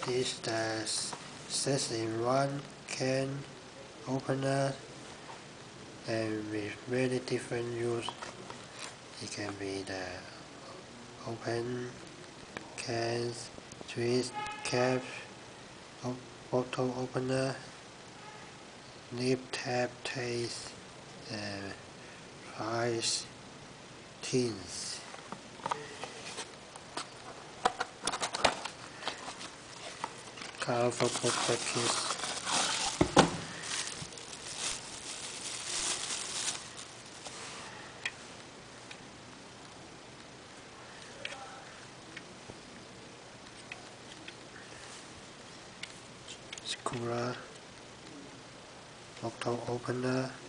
This is 6-in-1 can opener, and with many different use. It can be the open cans, twist caps, bottle opener, nib tab taste, and pries tins. Colorful packages. Cooler, bottle opener.